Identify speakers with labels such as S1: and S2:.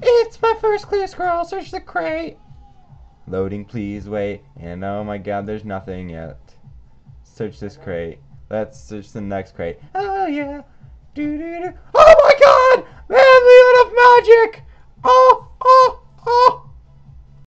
S1: It's my first clue, Squirrel. Search the crate. Loading, please wait. And oh my god, there's nothing yet. Search this crate. Let's search the next crate. Oh yeah. Oh my god!